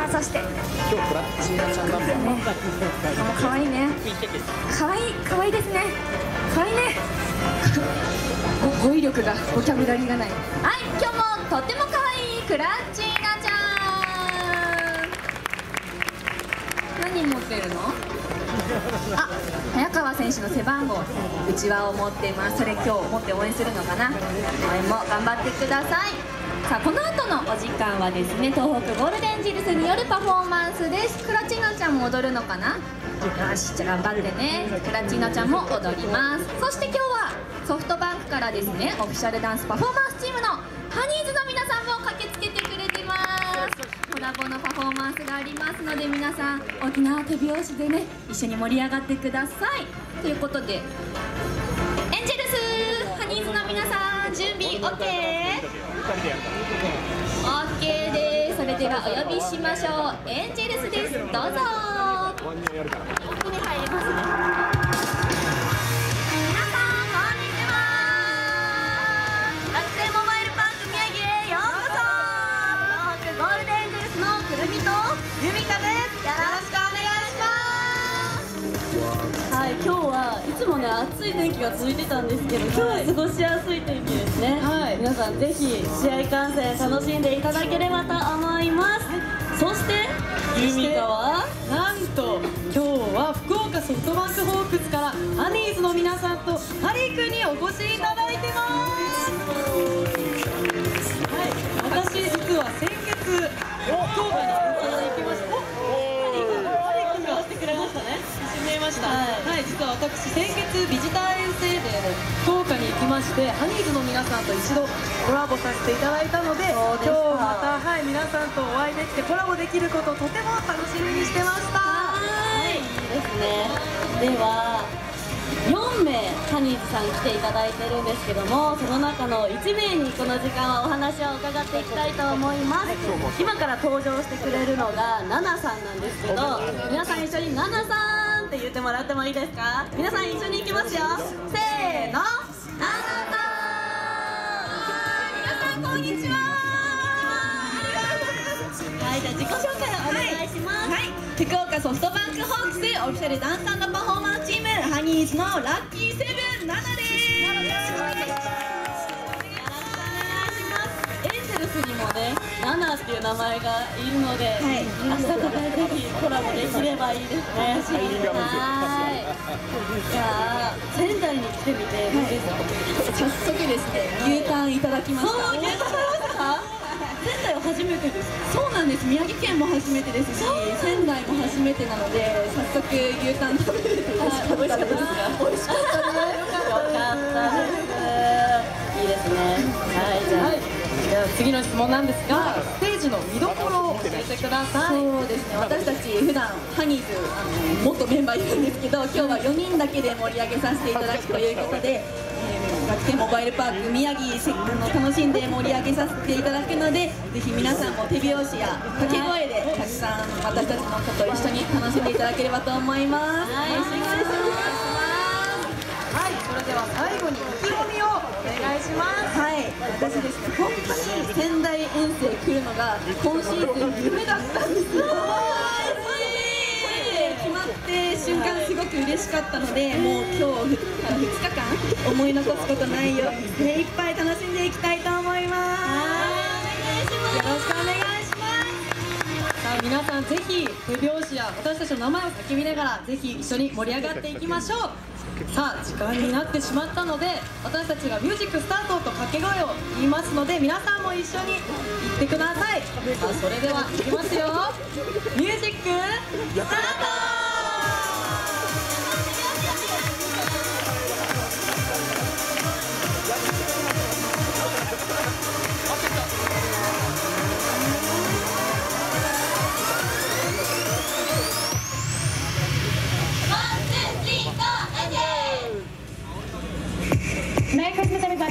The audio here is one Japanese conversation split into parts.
あ、そして今日プラチナちゃんナンバーもう可愛いね。可愛いですね。可愛いね。語彙力が、ボキャブラリーがない。はい、今日もとっても可愛いクラチナちゃん。何持ってるの？あ、早川選手の背番号、うちわを持っています。それ今日持って応援するのかな。応援も頑張ってください。さあ、この後のお時間はですね、東北ゴールデンジルスによるパフォーマンスです。クラチナちゃんも踊るのかな。よし、じゃあ頑張ってね。クラチナちゃんも踊ります。そして今日はソフトバンクからですね、オフィシャルダンスパフォーマンスチームのハニーズの皆さんも駆けつけてくれてます。コラボのパフォーマンスがありますので、皆さん大きな手拍子でね、一緒に盛り上がってください。ということで、エンジェルスハニーズの皆さん、準備 OK？ OK です。それではお呼びしましょう。エンジェルスです。どうぞ。一気に入りますね。皆さんこんにちは。楽天モバイルパーク宮城へようこそ。東北ゴールデンジルスのくるみとゆみかです。よろしくお願いします。 はい、今日はいつもね暑い天気が続いてたんですけど、今日は過ごしやすい天気ですね。はい、皆さんぜひ試合観戦楽しんでいただければと思います。そしてゆみかはなんと今日は福岡ソフトバンクホークスからハニーズの皆さんとハリーくんにお越しいただいてます。はい、私実は先月福岡に行きました。ハリーくんがしてくれましたね。一緒に見えました。はい、実は私先月ビジター遠征で福岡に行きまして、ハニーズの皆さんと一度コラボさせていただいたので、今日また、はい、皆さんとお会いできてコラボできることをとても楽しみにしてました。 はい、いいですね。では4名ハニーズさん来ていただいてるんですけども、その中の1名にこの時間はお話を伺っていきたいと思います。今から登場してくれるのがナナさんなんですけど、皆さん一緒にナナさんって言ってもらってもいいですか？皆さん一緒に行きますよ。せーの、ナナさん。皆さんこんにちは。はい、じゃあ自己紹介をお願いします。 はい、福岡ソフトバンクホークスオフィシャルダンス&パフォーマンスチームハニーズのラッキーセブンナナです。よろしくお願いします。 エンジェルスにもね、ナナっていう名前がいるので、はい、明日とかぜひコラボできればいいですね。はい。じゃあ仙台に来てみてどうですか？ 早速ですね、牛タンいただきました。 牛タン食べましたか？仙台は初めてですか？ そうなんです。宮城県も初めてですし、仙台も初めてなので、早速牛タン食べれて美味しかったです。美味しかったです。 よかったです。いいですね。はい、じゃあ次の質問なんですが、ステージの見どころを教えてください。 そうですね、私たち普段ハニーズ元メンバーいるんですけど、今日は4人だけで盛り上げさせていただくということで、楽天モバイルパーク宮城楽しんで盛り上げさせていただくので、ぜひ皆さんも手拍子や掛け声でたくさん私たちのことを一緒に楽しんでいただければと思います。 はい、お願いします。 はい、それでは最後に意気込みをお願いします。 はい、私ですね、本当に仙台遠征来るのが今シーズン夢だったんですよ。これで決まって瞬間すごく嬉しかったので、もう今日から2日間思い残すことないように精一杯楽しんでいきたいと思います。よろしくお願いします。 さあ皆さんぜひ手拍子や私たちの名前を叫びながらぜひ一緒に盛り上がっていきましょう。さあ時間になってしまったので、私たちがミュージックスタートと掛け声を言いますので、皆さんも一緒に言ってください。さあそれではいきますよ。ミュージックスタート。 Merry Christmas, everybody.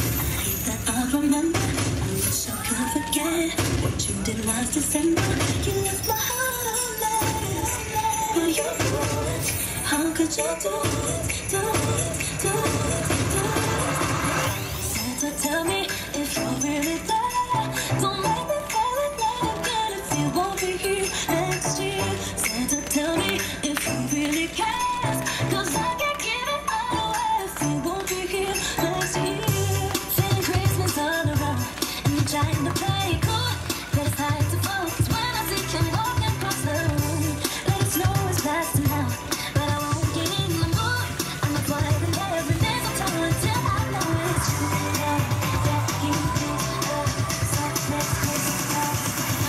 What you did last December, you left my heart a mess. But you know it, how could you do it, do it, do it, do it? Santa, tell me if you're really there. Don't make me fall in love again if you won't be here next year. Santa, tell me if you really care, 'cause I can't give it all away if you won't be here next year. Feeling Christmas all around, and you're trying to play it cool, but it's hard to focus when I see you walking across the room. Let us know it's blasting out, but I won't get in the mood. I'm not fighting every day, so tell me till I know it's true. Yeah, you think so next Christmas.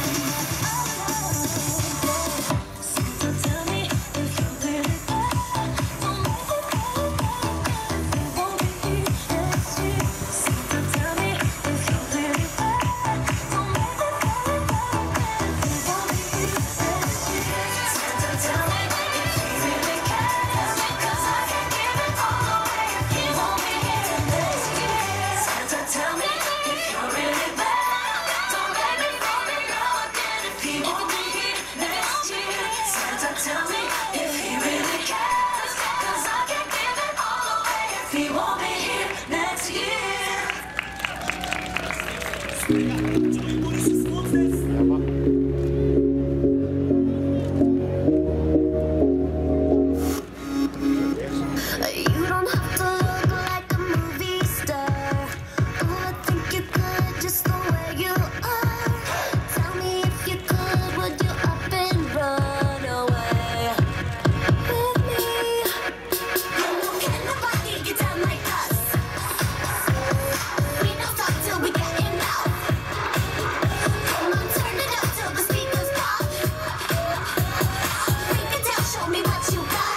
So tell me if you really care. Don't make me fall if you won't be here next year. So tell me if you really care. Don't make me fall if you won't be here next year. So tell me if you really care, 'cause I can't give it all away if you won't be here next year. So tell me if you're really bad. Don't let me fall in love again if you won't be here next year. Santa, tell me if he really cares, 'cause I can't give it all away if he won't be here next year. You don't have to look like a movie star. Oh, I think you could just the way you are. Tell me if you could, would you up and run away with me? Can nobody get down like us? We don't talk till we get enough. Come on, turn it up till the speakers pop. We can tell, show me what you got.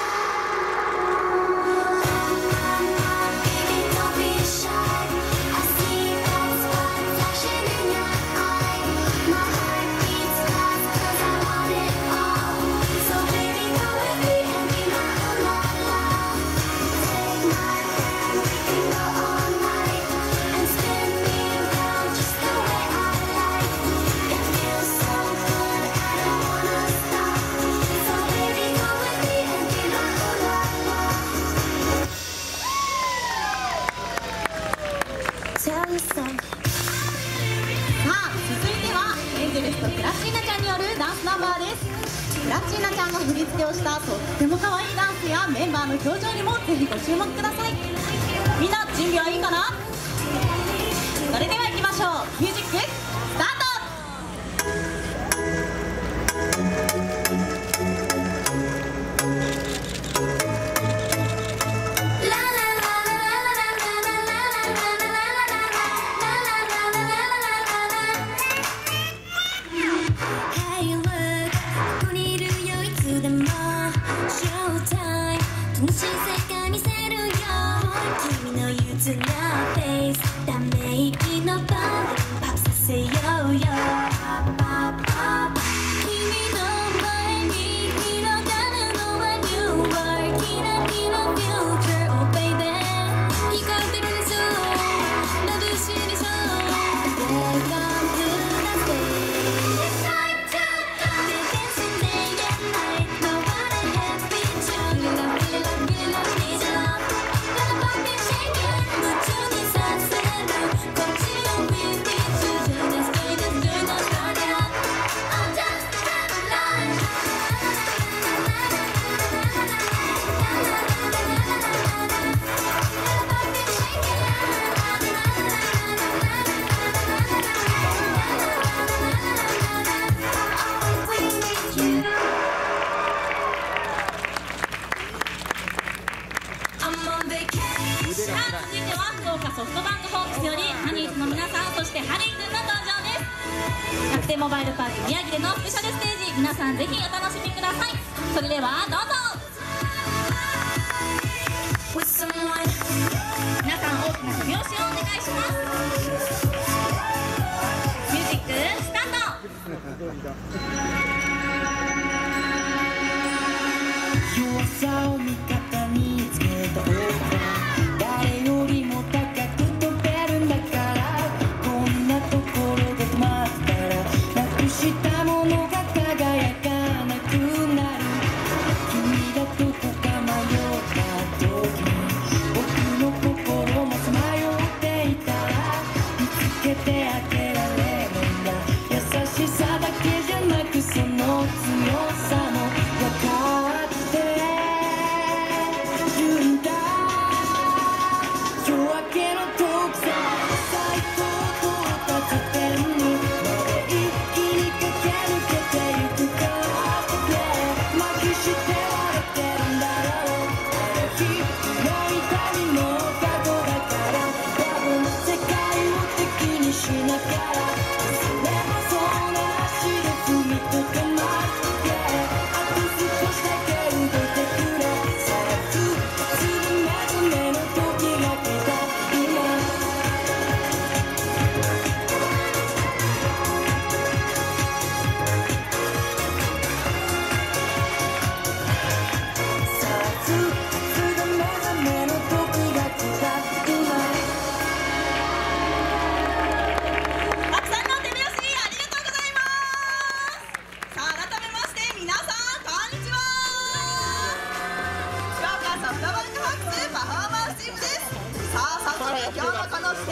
Baby, don't be shy. I see that spot flashing in your eye. My heart beats fast 'cause I want it all. So baby, go with me and be my la la. Take my hand, we can go all night and spin me around just the way I like. It feels so good, I don't wanna stop. So baby, go with me and be my la la. Tell me something. さあ続いてはエンジェルスとクラッチーナちゃんによるダンスナンバーです。クラッチーナちゃんが振り付けをしたとっても可愛いダンスやメンバーの表情にもぜひご注目ください。みんな準備はいいかな？それでは行きましょう。ミュージックスタート。 Hey look ここにいるよいつでも Showtime 楽しい世界見せるよ君の憂鬱なフェイスため息のバーデンパップさせようよ君の前に広がるのは New World キラキラ Future Oh baby 光ってるでしょ眩しいでしょ Welcome to the stage It's time to We're dancing day and night Nobody has been true You love, really love, really love, need your love Gonna body shaking 夢中にさせるこっちを見て Just stay, just do not turn it up Oh just have a life Body shaking Always need you I'm on vacation さあ続いては福岡ソフトバンクホークスよりハニーズの皆さんそしてハリーくんの登場です。楽天モバイルパーク宮城でのスペシャルステージ皆さんぜひお楽しみください。それではどうぞ。 with someone 皆さん大きな手拍子をお願いします。ミュージックスタート。 弱さを味方につけた僕は誰よりも高く飛べるんだからこんなところで止まったらなくしたものが輝かなくなる君がどこか迷った時に僕の心もさまよっていたら見つけてあげられるんだ優しさだけじゃなく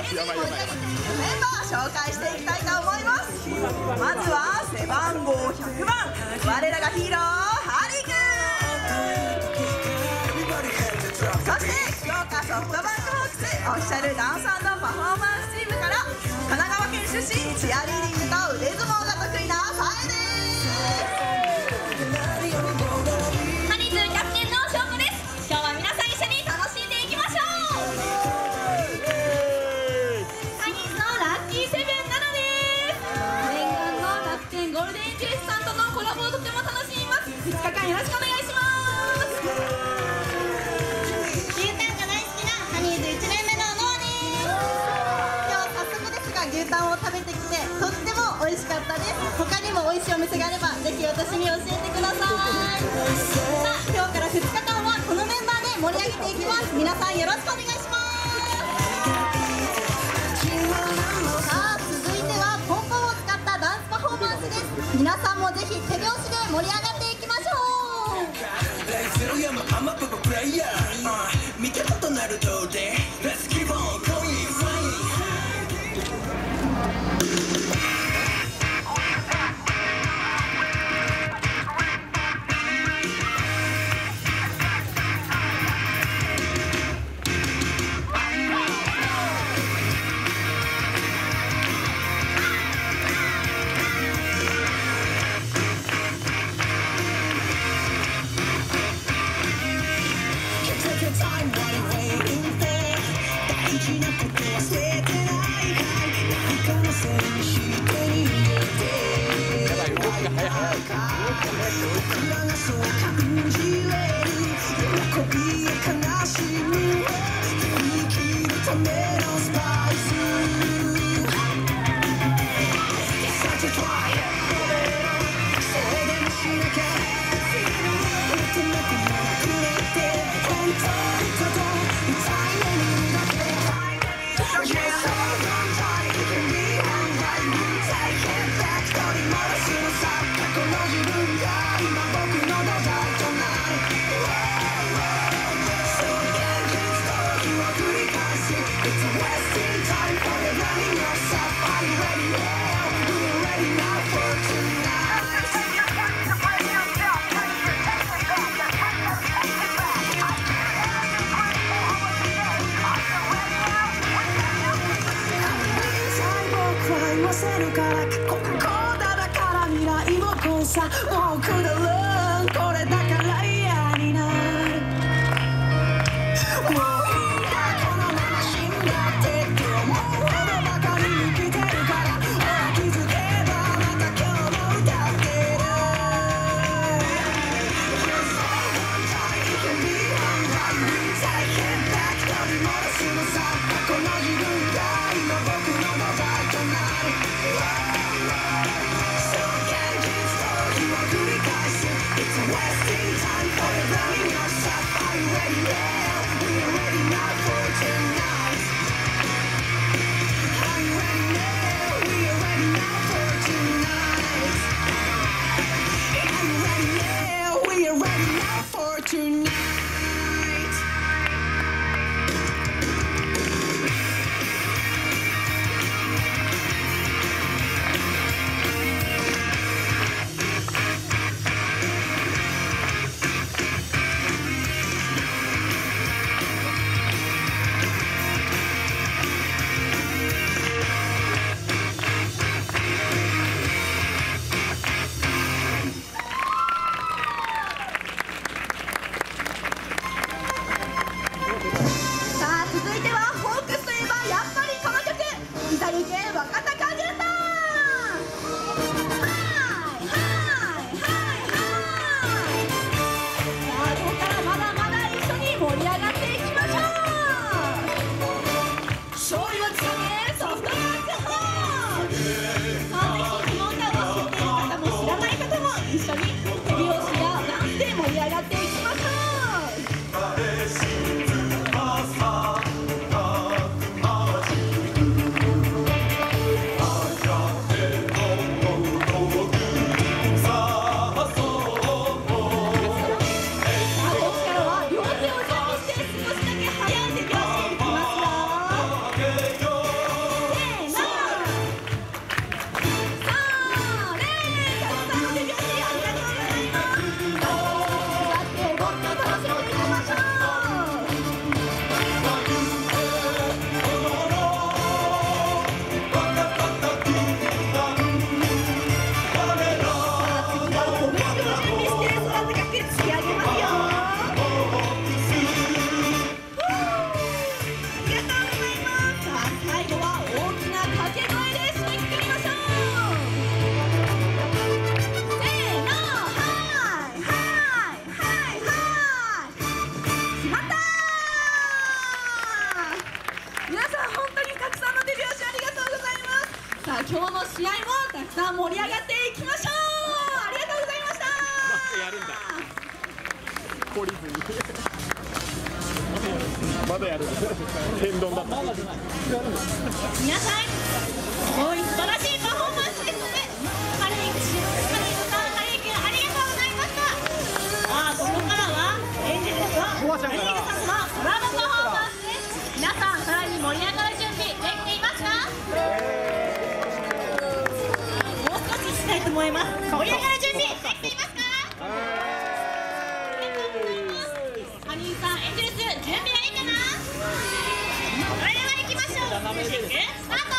けずに盛り上げていくメンバー紹介していきたいと思います。まずは背番号100番、我らがヒーローハリ君。そして福岡ソフトバンクホークスオフィシャルダンス&パフォーマンスチームから神奈川県出身、チアリーディングと腕相撲が得意なサエです。 ハニーズキャプテンの翔子です。今日は皆さん一緒に楽しんでいきましょう。ハニーズのラッキーセブン7です。念願の楽天ゴールデンジュースさんとのコラボをとても楽しみます。2日間よろしくお願いします。 牛タンが大好きなハニーズ1年目のノアです。 今日早速ですが牛タンを食べてきてとっても美味しかったです。他にも美味しいお店があればぜひ私に教えてください。さあ今日から2日間はこのメンバーで盛り上げていきます。皆さんよろしくお願いします。さあ続いてはポンポンを使ったダンスパフォーマンスです。皆さんもぜひ手拍子で盛り上がっていきましょう。 見たことなるどうで Let's keep on going Time, what are you waiting for? 大事なこと忘れてないかい？何かのせいにして逃げて僕らがそう感じれる喜びや悲しみを振り切るためのスパイス Such a try それでもしなきゃ俺となくなくれて本当せるから過去がこうだだから未来もこうさもうくだらんこれだから嫌になるもういいやこのまま死んだってって思うほどばかり生きてるからほら気づけばまた今日も歌ってる You're so one time it can be one right Take it back 取り戻すのさこの自分が今僕の土台となるIt's wasting time for the running yourself. Are you ready now? We are ready now for tonight. Are you ready now? We are ready now for tonight. Are you ready now? We are ready now for tonight. 懲りずにまだやる天丼だった。 皆さん、すごい素晴らしいパフォーマンスですね。カレー君、ありがとうございました。さあ、ここからはエンジェルスとカレー君さんのコラボパフォーマンスです。皆さん、さらに盛り上がる準備できていますか？もう少ししたいと思います。盛り上がる準備できていますか？ハニーさん、エンジェルス、準備はいいかな？それでは行きましょう。ミュージックスタート。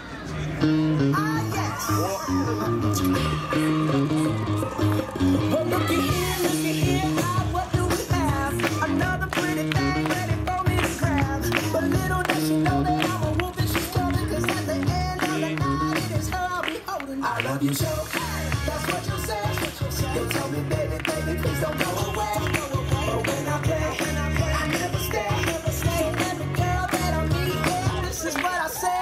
I love you so. That's what you say. You tell me, baby, baby, please don't go away. But when I play, I never stay. So every girl that I meet, yeah, this is what I say.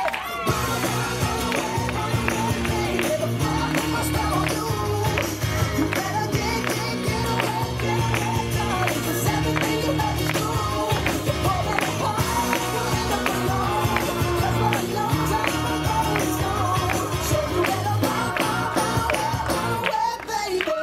Never fall in my spell on you. You better get away, darling, 'cause everything you love is true. You're falling apart, you're in the wrong. That's what a long time ago is gone. So you better run away, baby.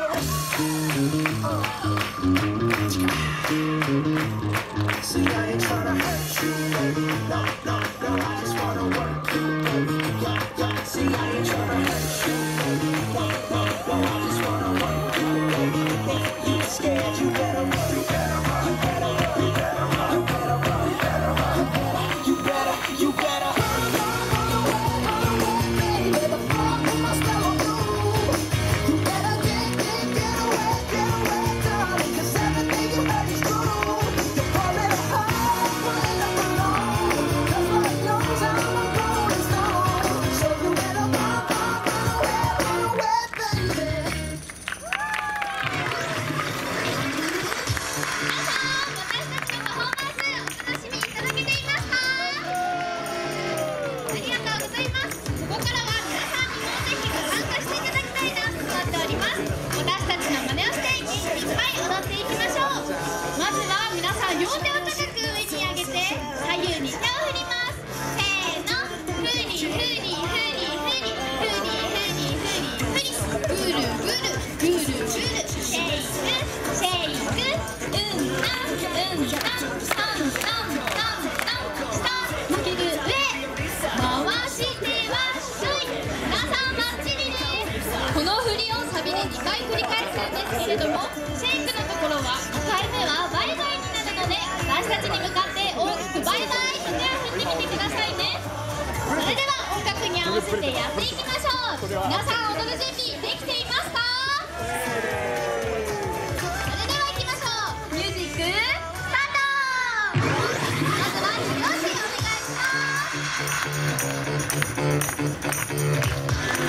See, I ain't tryna hurt you, baby. No, no, no, I just wanna work you, baby. Yeah, yeah. See, I ain't tryna hurt you, baby. No, no, no, I just wanna work you, baby. If you scared, you better run. You better run. You better run. You better run. You better run. You better run. You better. You better. Run away, baby. The fall in my spell on you. You better get away, darling, 'cause everything you heard is true. You're falling apart, falling up alone. That's what a long time ago is gone. So you better run away, baby. この振りをサビで2回繰り返すんですけれども、シェイクのところは2回目はバイバイになるので、私たちに向かって大きくバイバイって手を振ってみてくださいね。それでは音楽に合わせてやっていきましょう。皆さん踊る準備できていますか？それでは行きましょう。ミュージックスタート。まずは手拍子お願いします。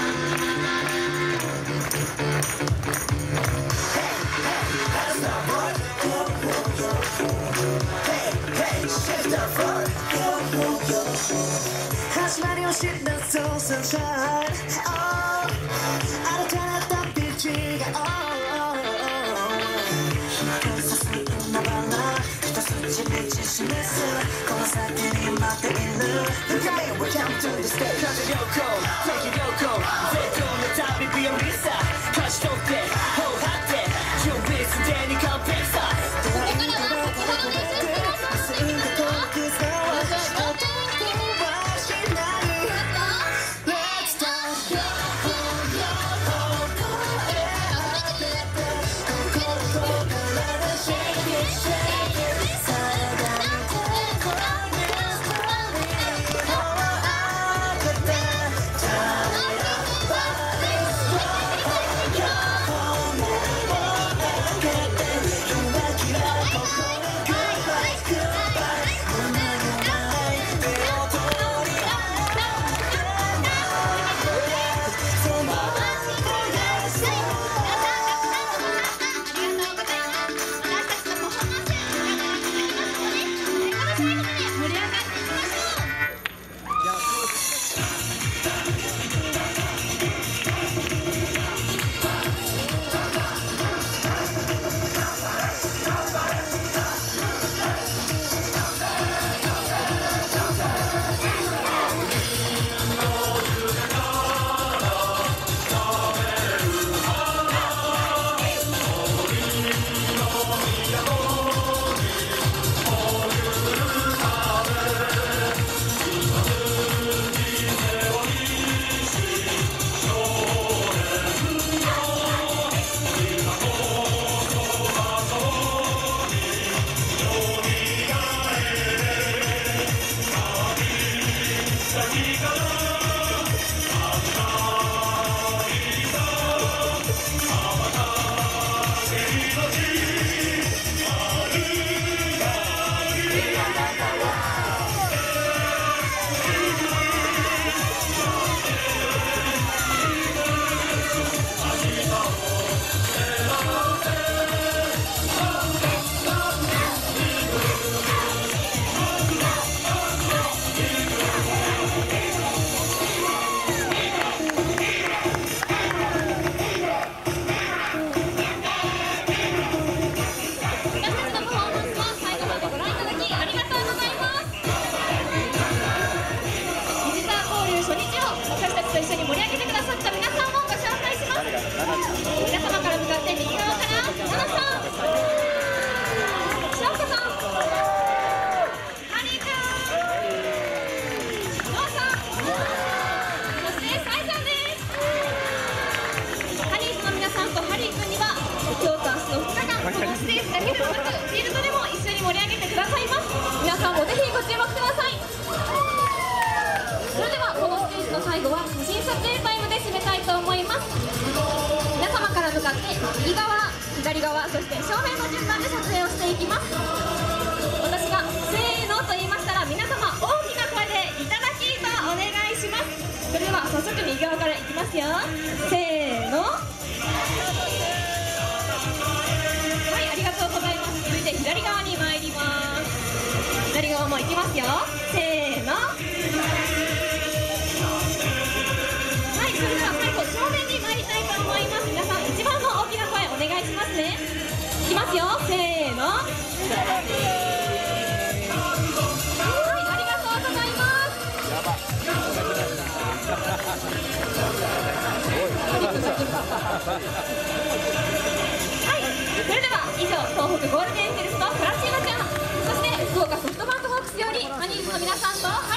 始まりを知ったそうサンシャイン、新たな旅路が光さす海原、一筋道示すこの先に待っている。 Welcome to the stage。 風良好、敵良好、絶好の旅日和さ、勝ち取って頬張って準備すでに完璧さ。 ここからは先ほど練習してましたので、皆さんはどうぞ Oh 右側、左側、そして正面の順番で撮影をしていきます。私がせーのと言いましたら、皆様大きな声でいただきとお願いします。それでは早速右側からいきますよ。せーの。はい、ありがとうございます。続いて左側に参ります。左側もいきますよ。せーの。はい、それでは最後正面に参りたいと思います。皆さん一番の大きな声お願いしますね。いきますよ。せーの。はい、ありがとうございます。はい、それでは以上、東北ゴールデンエンジェルスとプラチーノちゃん、そして福岡ソフトバンクホークスよりハニーズの皆さんと